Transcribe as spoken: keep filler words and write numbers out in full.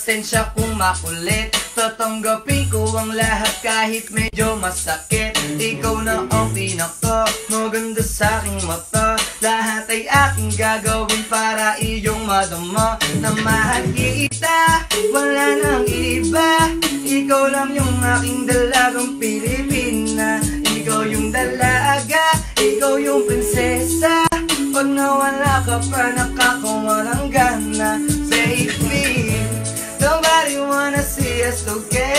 Pasensya kung makulit, tatanggapin ko ang lahat kahit medyo masakit. Ikaw na ang pinaka maganda sa aking mata. Lahat ay aking gagawin para iyong madama. Na mahal kita, wala nang iba. Ikaw lang yung aking dalagang Pilipina. Ikaw yung dalaga, ikaw yung prinsesa. Pag nawala ka pa, nakakawalang gana. Baby, nobody wanna see us together.